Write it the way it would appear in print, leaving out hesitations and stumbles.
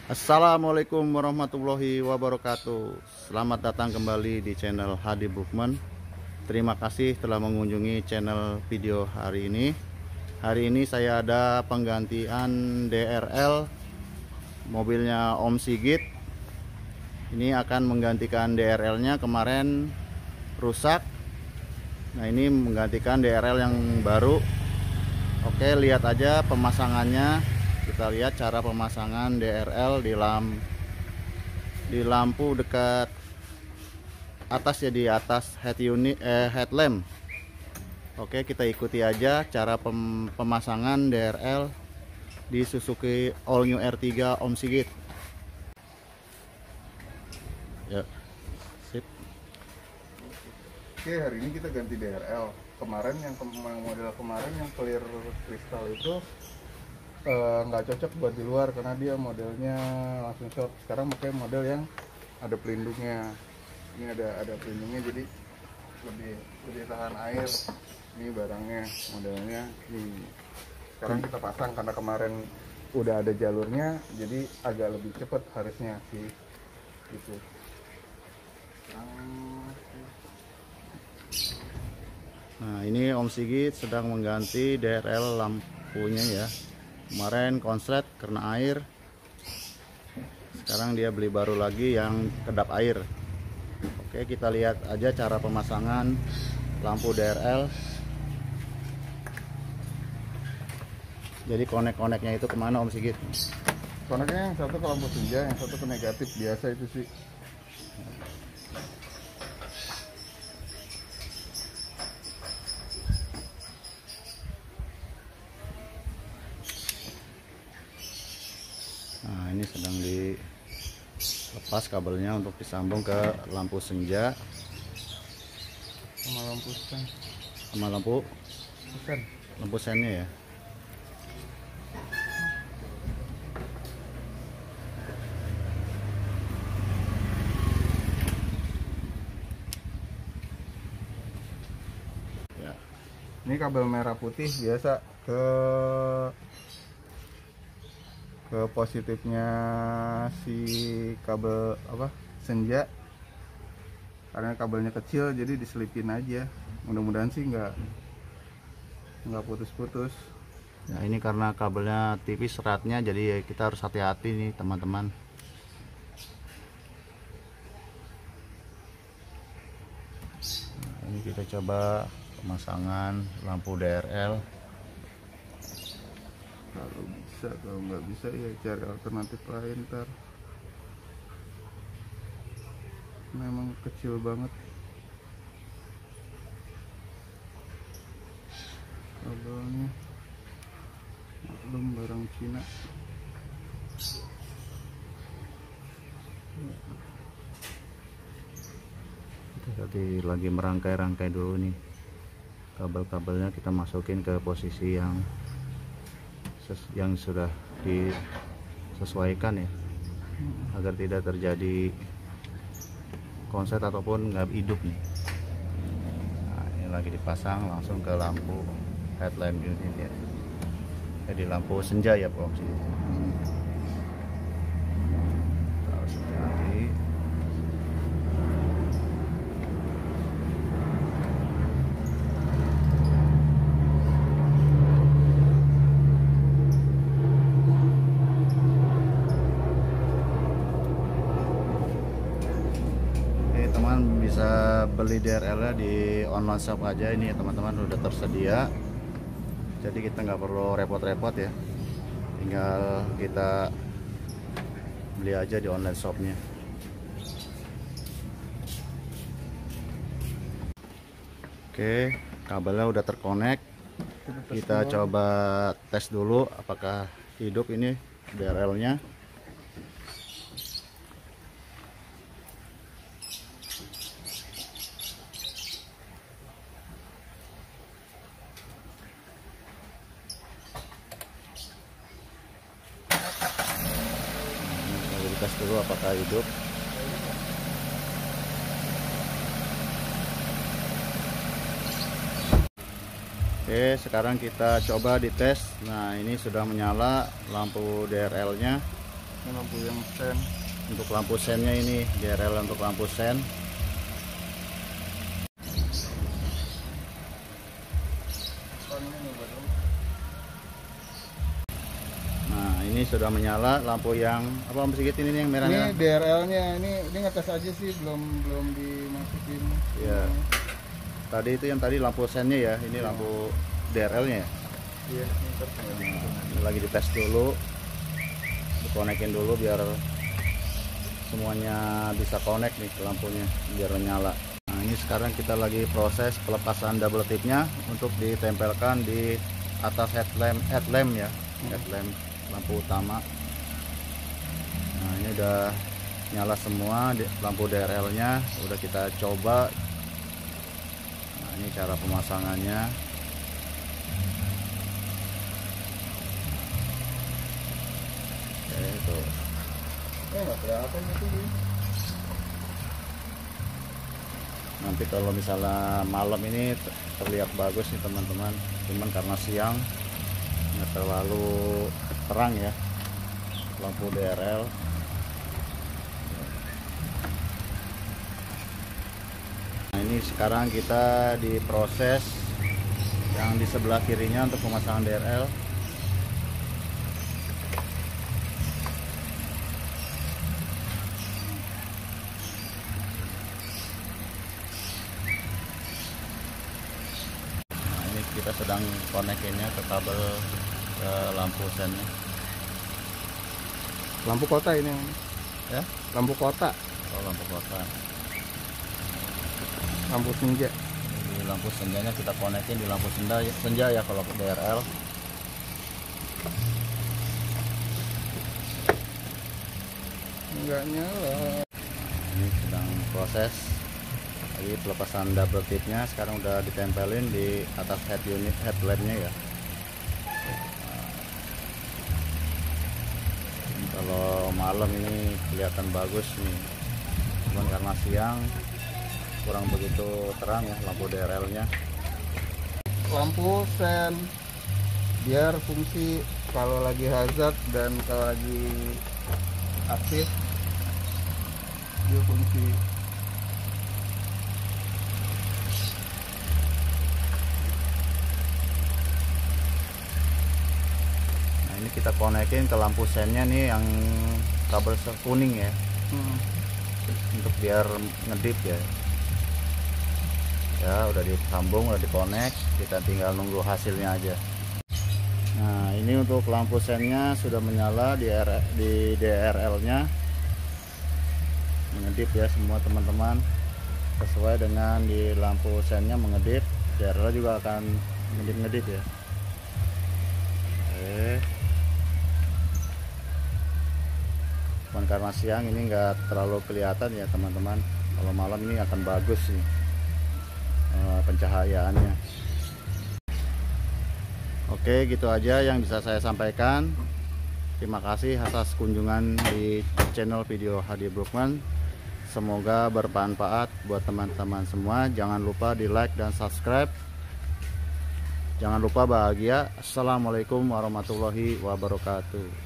Assalamualaikum warahmatullahi wabarakatuh. Selamat datang kembali di channel Hadi Bookman. Terima kasih telah mengunjungi channel video hari ini. Hari ini saya ada penggantian DRL mobilnya Om Sigit. Ini akan menggantikan DRL-nya, kemarin rusak. Nah, ini menggantikan DRL yang baru. Oke, lihat aja pemasangannya. Kita lihat cara pemasangan DRL di lampu dekat atas ya, di atas headlamp. Oke, kita ikuti aja cara pemasangan DRL di Suzuki All New R3 Om Sigit. Ya, sip. Oke, hari ini kita ganti DRL. Kemarin yang model kemarin yang clear kristal itu nggak cocok buat di luar karena dia modelnya langsung short. Sekarang pakai model yang ada pelindungnya. Ini ada pelindungnya, jadi lebih tahan air. Ini barangnya, modelnya ini. Sekarang kita pasang karena kemarin udah ada jalurnya, jadi agak lebih cepat harusnya sih gitu. Nah, ini Om Sigit sedang mengganti DRL lampunya ya. Kemarin konslet karena air, sekarang dia beli baru lagi yang kedap air. Oke, kita lihat aja cara pemasangan lampu DRL. Jadi konek-koneknya itu kemana Om Sigit? Koneknya yang satu ke lampu senja, yang satu ke negatif, biasa itu sih. Nah, ini sedang dilepas kabelnya untuk disambung ke lampu senja Sama lampu sen. sama lampu sennya ya. Ya. Ini kabel merah putih biasa ke positifnya si kabel senja, karena kabelnya kecil jadi diselipin aja. Mudah-mudahan sih nggak putus-putus. Nah, ini karena kabelnya tipis seratnya, jadi kita harus hati-hati nih teman-teman. Nah, ini kita coba pemasangan lampu DRL. Kalau nggak bisa ya cari alternatif lain ntar. Memang kecil banget kabelnya, belum barang Cina. Kita tadi lagi merangkai-rangkai dulu nih kabel-kabelnya, kita masukin ke posisi yang sudah disesuaikan ya, agar tidak terjadi konslet ataupun nggak hidup nih. Nah, ini lagi dipasang langsung ke lampu headlamp unit ya, jadi lampu senja ya Om Sigit. Harus hati-hati. Bisa beli DRL-nya di online shop aja ini ya teman-teman, udah tersedia. Jadi kita nggak perlu repot-repot ya, tinggal kita beli aja di online shopnya. Oke, kabelnya udah terkonek. Kita coba tes dulu apakah hidup ini DRL-nya. Tes dulu apakah hidup. Oke, sekarang kita coba dites. Nah, ini sudah menyala lampu DRL-nya. Ini lampu yang sen. Untuk lampu sennya ini DRL untuk lampu sen. Nah ini sudah menyala lampu yang apa sedikit ini yang merahnya. Ini DRL-nya, ini ngetes aja sih, belum dimasukin. Iya. Tadi itu yang tadi lampu sennya ya, ini lampu DRL-nya ya. Iya, Ini lagi dites dulu, dikonekin dulu biar semuanya bisa connect nih ke lampunya biar nyala. Nah ini sekarang kita lagi proses pelepasan double tipnya untuk ditempelkan di atas headlamp ya, headlamp lampu utama. Nah ini udah nyala semua lampu DRL-nya, udah kita coba. Nah ini cara pemasangannya. Oke, tuh. Nggak kelihatan itu. Nanti kalau misalnya malam ini terlihat bagus nih teman-teman, cuman karena siang nggak terlalu terang ya lampu DRL. Nah ini sekarang kita diproses yang di sebelah kirinya untuk pemasangan DRL. Kita sedang konekinnya ke kabel ke lampu sennya. Lampu kota ini Ya, lampu kota, lampu kota. lampu senja. Di lampu senjanya kita konekin di lampu senja ya kalau ke DRL. Nggak nyala. Ini sedang proses lagi pelepasan double tipnya, sekarang udah ditempelin di atas headlampnya ya. Kalau malam ini kelihatan bagus nih, cuman karena siang kurang begitu terang ya lampu DRL-nya. Lampu sen biar fungsi kalau lagi hazard dan kalau lagi aktif dia fungsi. Nah ini kita konekin ke lampu sennya nih yang kabel kuning ya, untuk biar ngedip ya. Ya udah disambung, udah dikonek, kita tinggal nunggu hasilnya aja. Nah ini untuk lampu sennya sudah menyala di DRL nya, mengedip ya semua teman-teman, sesuai dengan di lampu sennya mengedip, DRL juga akan ngedip ya. Oke. Cuman karena siang ini nggak terlalu kelihatan ya teman-teman, kalau malam ini akan bagus nih pencahayaannya. Oke, gitu aja yang bisa saya sampaikan. Terima kasih atas kunjungan di channel video Hadi Brookman. Semoga bermanfaat buat teman-teman semua. Jangan lupa di like dan subscribe. Jangan lupa bahagia. Assalamualaikum warahmatullahi wabarakatuh.